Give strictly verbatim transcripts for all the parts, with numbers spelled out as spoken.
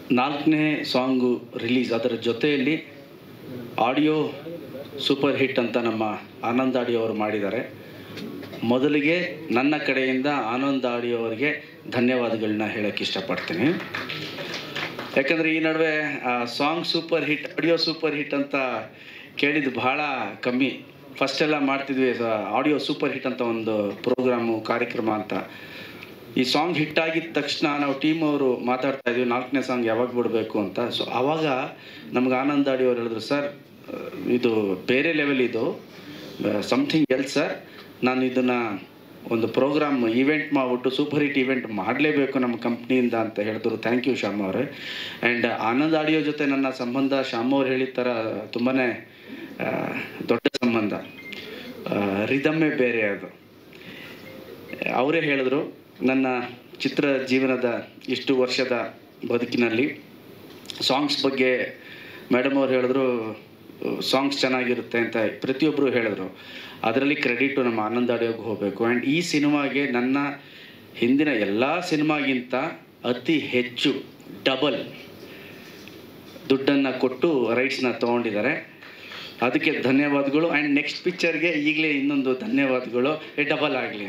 ನಾಲ್ಕನೇ song release, ಅದರ ಜೊತೆಯಲ್ಲಿ ಆಡಿಯೋ ಸೂಪರ್ ಹಿಟ್ ಅಂತ ನಮ್ಮ ಆನಂದ್ ಆಡಿಯೋ ಅವರು ಮಾಡಿದ್ದಾರೆ. ಮೊದಲಿಗೆ ನನ್ನ ಕಡೆಯಿಂದ ಆನಂದ್ ಆಡಿಯೋ ಅವರಿಗೆ ಧನ್ಯವಾದಗಳನ್ನ ಹೇಳೋಕ್ಕೆ ಇಷ್ಟಪಡ್ತೀನಿ. ಯಾಕಂದರೆ ಈ ನಡುವೆ song super hit, audio super hit ಅಂತ ಕೇಳಿದ್ದು ಭಾಳ ಕಮ್ಮಿ. ಫಸ್ಟೆಲ್ಲ ಮಾಡ್ತಿದ್ವಿ ಆಡಿಯೋ ಸೂಪರ್ ಹಿಟ್ ಅಂತ ಒಂದು ಪ್ರೋಗ್ರಾಮು, ಕಾರ್ಯಕ್ರಮ ಅಂತ. ಈ ಸಾಂಗ್ ಹಿಟ್ ಆಗಿದ ತಕ್ಷಣ ನಾವು ಟೀಮ್ ಅವರು ಮಾತಾಡ್ತಾ ಇದ್ವಿ ನಾಲ್ಕನೇ ಸಾಂಗ್ ಯಾವಾಗ ಬಿಡಬೇಕು ಅಂತ. ಸೊ ಆವಾಗ ನಮ್ಗೆ ಆನಂದ್ ಆಡಿಯೋ ಅವ್ರು ಹೇಳಿದ್ರು, ಸರ್ ಇದು ಬೇರೆ ಲೆವೆಲ್, ಇದು ಸಮಥಿಂಗ್ ಎಲ್ಸ್ ಸರ್, ನಾನು ಇದನ್ನು ಒಂದು ಪ್ರೋಗ್ರಾಮ್ ಈವೆಂಟ್ ಮಾಡಿಬಿಟ್ಟು ಸೂಪರ್ ಹಿಟ್ ಈವೆಂಟ್ ಮಾಡಲೇಬೇಕು ನಮ್ಮ ಕಂಪ್ನಿಯಿಂದ ಅಂತ ಹೇಳಿದ್ರು. ಥ್ಯಾಂಕ್ ಯು ಶ್ಯಾಮ್ ಅವರೇ. ಆ್ಯಂಡ್ ಆನಂದ್ ಆಡಿಯೋ ಜೊತೆ ನನ್ನ ಸಂಬಂಧ ಶ್ಯಾಮ್ ಅವ್ರು ಹೇಳಿದ ಥರ ತುಂಬಾ ದೊಡ್ಡ ಸಂಬಂಧ, ರಿದಮ್ಮೇ ಬೇರೆ ಅದು. ಅವರೇ ಹೇಳಿದ್ರು, ನನ್ನ ಚಿತ್ರ ಜೀವನದ ಇಷ್ಟು ವರ್ಷದ ಬದುಕಿನಲ್ಲಿ ಸಾಂಗ್ಸ್ ಬಗ್ಗೆ ಮೇಡಮ್ ಅವ್ರು ಹೇಳಿದ್ರು, ಸಾಂಗ್ಸ್ ಚೆನ್ನಾಗಿರುತ್ತೆ ಅಂತ ಪ್ರತಿಯೊಬ್ಬರು ಹೇಳಿದ್ರು. ಅದರಲ್ಲಿ ಕ್ರೆಡಿಟು ನಮ್ಮ ಆನಂದ್ ಆಡಿಯೋಗೆ ಹೋಗಬೇಕು. ಆ್ಯಂಡ್ ಈ ಸಿನಿಮಾಗೆ ನನ್ನ ಹಿಂದಿನ ಎಲ್ಲ ಸಿನಿಮಾಗಿಂತ ಅತಿ ಹೆಚ್ಚು ಡಬಲ್ ದುಡ್ಡನ್ನು ಕೊಟ್ಟು ರೈಟ್ಸ್ನ ತೊಗೊಂಡಿದ್ದಾರೆ. ಅದಕ್ಕೆ ಧನ್ಯವಾದಗಳು. ಆ್ಯಂಡ್ ನೆಕ್ಸ್ಟ್ ಪಿಕ್ಚರ್ಗೆ ಈಗಲೇ ಇನ್ನೊಂದು ಧನ್ಯವಾದಗಳು, ಡಬಲ್ ಆಗಲಿ.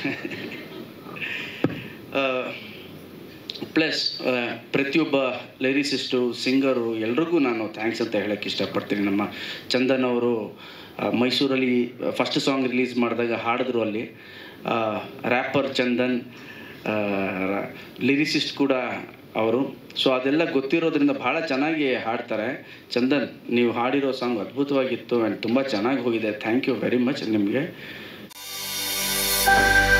ಪ್ಲಸ್ ಪ್ರತಿಯೊಬ್ಬ ಲಿರಿಸಿಸ್ಟು, ಸಿಂಗರು ಎಲ್ರಿಗೂ ನಾನು ಥ್ಯಾಂಕ್ಸ್ ಅಂತ ಹೇಳೋಕ್ಕೆ ಇಷ್ಟಪಡ್ತೀನಿ. ನಮ್ಮ ಚಂದನ್ ಅವರು ಮೈಸೂರಲ್ಲಿ ಫಸ್ಟ್ ಸಾಂಗ್ ರಿಲೀಸ್ ಮಾಡಿದಾಗ ಹಾಡಿದ್ರು, ಅಲ್ಲಿ ರ್ಯಾಪರ್ ಚಂದನ್, ಲಿರಿಸಿಸ್ಟ್ ಕೂಡ ಅವರು. ಸೊ ಅದೆಲ್ಲ ಗೊತ್ತಿರೋದ್ರಿಂದ ಭಾಳ ಚೆನ್ನಾಗಿ ಹಾಡ್ತಾರೆ. ಚಂದನ್, ನೀವು ಹಾಡಿರೋ ಸಾಂಗ್ ಅದ್ಭುತವಾಗಿತ್ತು ಆ್ಯಂಡ್ ತುಂಬ ಚೆನ್ನಾಗಿ ಹೋಗಿದೆ. ಥ್ಯಾಂಕ್ ಯು ವೆರಿ ಮಚ್ ನಿಮಗೆ.